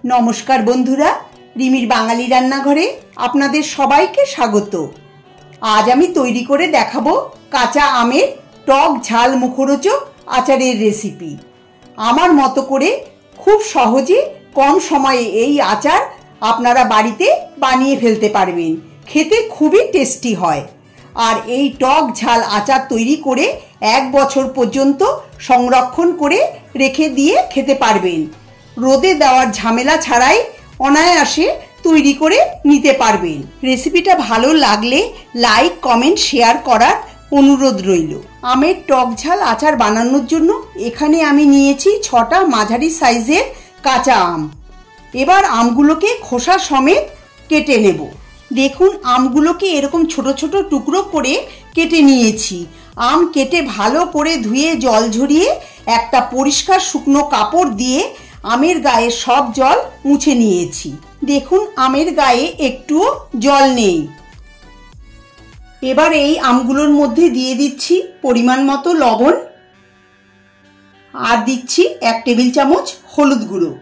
नमस्कार बंधुरा रिमिर बांगाली रान्नाघरे आपनादेर सबाइके स्वागत। आज आमी तैरी करे देखाबो काँचा आमेर टक झाल मुखरोचक आचारेर रेसिपि। आमार मतो करे खूब सहजे कम समये एई आचार आपनारा बाड़ीते बानिये फेलते पारबेन। खेते खूबई टेस्टी हय और एई टक झाल आचार तैरी करे एक बछर पर्यन्त संरक्षण करे रेखे दिए खेते पारबेन। रोदे देওয়ার झमेला छाड़ाई अनायासे तैरी करे निते पारबेन। रेसिपिटा भालो लागले लाइक कमेंट शेयर करार अनुरोध रइल। आमेर टक झाल आचार बानानोर जोन्नो एखाने आमी नियेछि 6टा माझारी साइजेर काँचा आम। एबार आमगुलोके खोसा समेत केटे नेब। देखुन आमगुलोके एरकम छोटो छोटो टुकरो करे केटे नियेछि। आम केटे भालो करे धुए जल झरिए एकटा परिष्कार शुकनो कापड़ दिए आमेर गाये सब जल मुछे नियेछि। देखुन आमेर गाये एकटुओ जल नेই। एबार এই আমগুলোর মধ্যে দিয়ে দিচ্ছি পরিমাণ মতো লবণ আর দিচ্ছি 1 টেবিল চামচ হলুদ গুঁড়ো।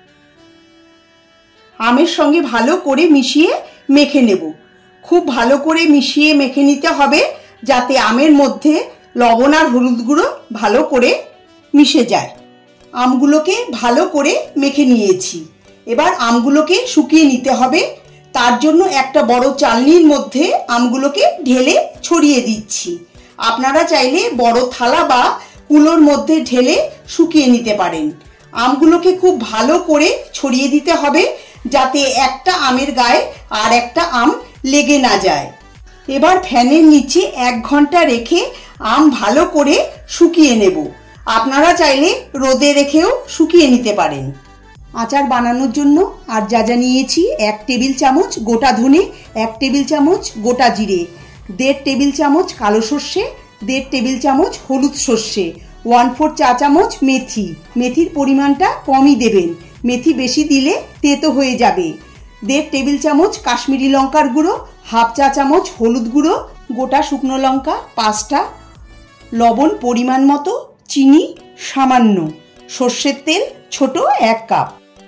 আমের সঙ্গে ভালো করে মিশিয়ে মেখে নেব। খুব ভালো করে মিশিয়ে মেখে নিতে হবে যাতে আমের মধ্যে লবণ আর হলুদ গুঁড়ো ভালো করে মিশে যায়। আমগুলোকে ভালো করে মেখে নিয়েছি। এবার আমগুলোকে শুকিয়ে নিতে হবে। তার জন্য একটা বড় চালনির মধ্যে আমগুলোকে ঢেলে ছড়িয়ে দিচ্ছি। আপনারা চাইলে বড় থালা বা কুলোর মধ্যে ঢেলে শুকিয়ে নিতে পারেন। আমগুলোকে খুব ভালো করে ছড়িয়ে দিতে হবে যাতে একটা আমের গায়ে আর একটা আম লেগে না যায়। এবার ফ্যানের নিচে 1 ঘন্টা রেখে আম ভালো করে শুকিয়ে নেব। আপনারা চাইলে রোদে রেখেও শুকিয়ে নিতে পারেন। আচার বানানোর জন্য আর যা যা নিয়েছি 1 টেবিল চামচ গোটা ধনে, 1 টেবিল চামচ গোটা জিরে, 1.5 টেবিল চামচ কালো সর্ষে, 1.5 টেবিল চামচ হলুদ সর্ষে, 1/4 চা চামচ মেথি। মেথির পরিমাণটা কমই দেবেন, মেথি বেশি দিলে তেতো হয়ে যাবে। 1.5 টেবিল চামচ কাশ্মীরি লঙ্কার গুঁড়ো, 1/2 চা চামচ হলুদ গুঁড়ো, গোটা শুকনো লঙ্কা 5টা, লবণ পরিমাণ মতো, চিনি সামান্য, সর্ষের তেল ছোট 1 কাপ।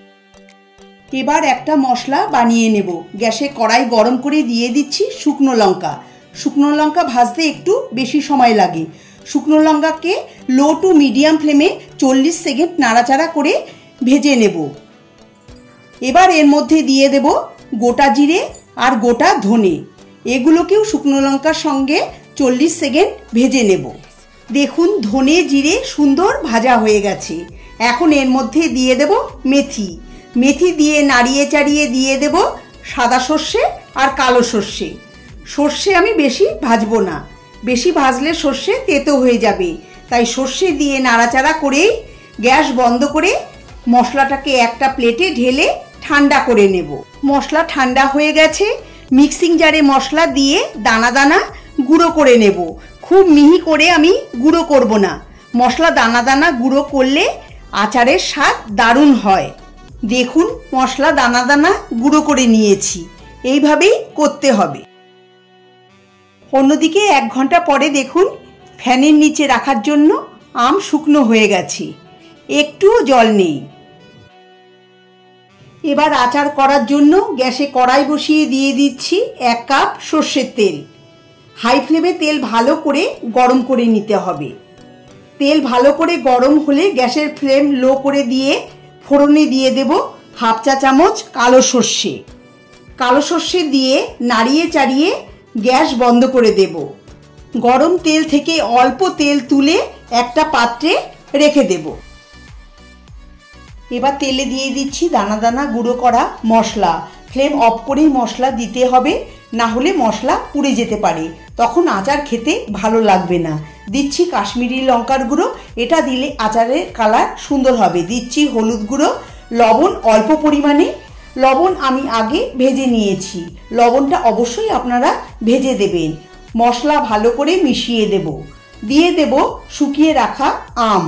এবার একটা মশলা বানিয়ে নেব। গ্যাসে কড়াই গরম করে দিয়ে দিচ্ছি শুকনো লঙ্কা। শুকনো লঙ্কা ভাজতে একটু বেশি সময় লাগে। শুকনো লঙ্কাকে লো টু মিডিয়াম ফ্লেমে 40 সেকেন্ড নাড়াচাড়া করে ভেজে নেব। এবার এর মধ্যে দিয়ে দেব গোটা জিরে আর গোটা ধনে। এগুলোকেও শুকনো লঙ্কার সঙ্গে 40 সেকেন্ড ভেজে নেব। দেখুন ধনে জিরে সুন্দর ভাজা হয়ে গেছে। এখন এর মধ্যে দিয়ে দেব মেথি। মেথি দিয়ে নাড়িয়ে চাড়িয়ে দিয়ে দেব সাদা সর্ষে আর কালো সর্ষে। সর্ষে আমি বেশি ভাজবো না, বেশি ভাজলে সর্ষে তেতো হয়ে যাবে। তাই সর্ষে দিয়ে নাড়াচাড়া করেই গ্যাস বন্ধ করে মশলাটাকে একটা প্লেটে ঢেলে ঠান্ডা করে নেব। মশলা ঠান্ডা হয়ে গেছে। মিক্সিং জারে মশলা দিয়ে দানা দানা গুঁড়ো করে নেব। খুব মিহি করে আমি গুঁড়ো করব না। মশলা দানা দানা গুঁড়ো করলে আচারের স্বাদ দারুণ হয়। দেখুন মশলা দানা দানা গুঁড়ো করে নিয়েছি। এইভাবেই করতে হবে। অন্যদিকে 1 ঘন্টা পরে দেখুন ফ্যানের নিচে রাখার জন্য আম শুকনো হয়ে গেছে, একটুও জল নেই। এবার আচার করার জন্য গ্যাসে কড়াই বসিয়ে দিয়ে দিচ্ছি 1 কাপ সর্ষের তেল। হাই ফ্লেমে তেল ভালো করে গরম করে নিতে হবে। তেল ভালো করে গরম হলে গ্যাসের ফ্লেম লো করে দিয়ে ফোড়নে দিয়ে দেব 1/2 চা চামচ কালো সর্ষে। কালো সর্ষে দিয়ে নাড়িয়ে চাড়িয়ে গ্যাস বন্ধ করে দেব। গরম তেল থেকে অল্প তেল তুলে একটা পাত্রে রেখে দেব। এবার তেলে দিয়ে দিচ্ছি দানা দানা গুঁড়ো করা মশলা। ফ্লেম অফ করেই মশলা দিতে হবে, না হলে মশলা পুড়ে যেতে পারে, তখন আচার খেতে ভালো লাগবে না। দিচ্ছি কাশ্মীরি লঙ্কার গুঁড়ো, এটা দিলে আচারের কালার সুন্দর হবে। দিচ্ছি হলুদ গুঁড়ো, লবণ অল্প পরিমাণে। লবণ আমি আগে ভেজে নিয়েছি, লবণটা অবশ্যই আপনারা ভেজে দেবেন। মশলা ভালো করে মিশিয়ে দেব। দিয়ে দেব শুকিয়ে রাখা আম।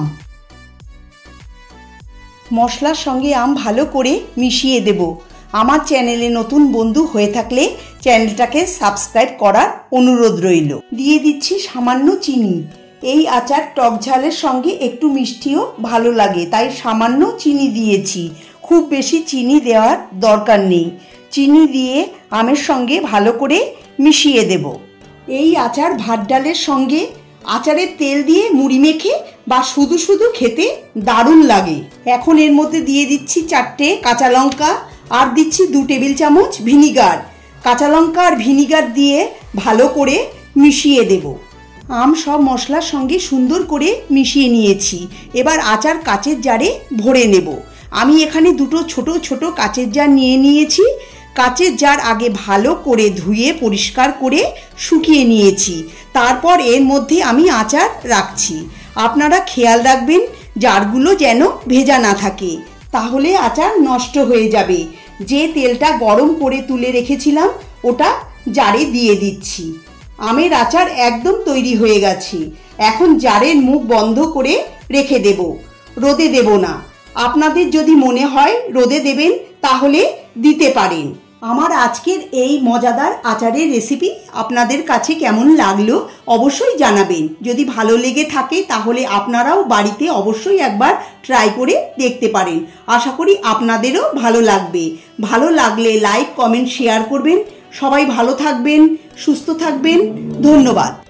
মশলার সঙ্গে আম ভালো করে মিশিয়ে দেব। আমার চ্যানেলে নতুন বন্ধু হয়ে থাকলে চ্যানেলটাকে সাবস্ক্রাইব করার অনুরোধ রইল। দিয়ে দিচ্ছি সামান্য চিনি। এই আচার টক ঝালের সঙ্গে একটু মিষ্টিও ভালো লাগে, তাই সামান্য চিনি দিয়েছি। খুব বেশি চিনি দেওয়ার দরকার নেই। চিনি দিয়ে আমের সঙ্গে ভালো করে মিশিয়ে দেব। এই আচার ভাত ডালের সঙ্গে আচারের তেল দিয়ে মুড়ি মেখে বা শুধু শুধু খেতে দারুণ লাগে। এখন এর মধ্যে দিয়ে দিচ্ছি 4টে কাঁচা লঙ্কা আর দিচ্ছি 2 টেবিল চামচ ভিনিগার। কাঁচা লঙ্কা আর ভিনিগার দিয়ে ভালো করে মিশিয়ে দেব। আম সব মশলার সঙ্গে সুন্দর করে মিশিয়ে নিয়েছি। এবার আচার কাচের জারে ভরে নেব। আমি এখানে 2টো ছোট ছোট কাচের জার নিয়ে নিয়েছি। কাচের জার আগে ভালো করে ধুয়ে পরিষ্কার করে শুকিয়ে নিয়েছি। তারপর এর মধ্যে আমি আচার রাখছি। আপনারা খেয়াল রাখবেন জারগুলো যেন ভেজা না থাকে, তাহলে আচার নষ্ট হয়ে যাবে। যে তেলটা গরম করে তুলে রেখেছিলাম ওটা জারে দিয়ে দিচ্ছি। আমের আচার একদম তৈরি হয়ে গেছে। এখন জারের মুখ বন্ধ করে রেখে দেব, রোদে দেব না। আপনাদের যদি মনে হয় রোদে দেবেন তাহলে দিতে পারেন। আমার আজকের এই মজাদার আচারের রেসিপি আপনাদের কাছে কেমন লাগলো অবশ্যই জানাবেন। যদি ভালো লেগে থাকে তাহলে আপনারাও বাড়িতে অবশ্যই একবার ট্রাই করে দেখতে পারেন। আশা করি আপনাদেরও ভালো লাগবে। ভালো লাগলে লাইক, কমেন্ট, শেয়ার করবেন। সবাই ভালো থাকবেন, সুস্থ থাকবেন। ধন্যবাদ।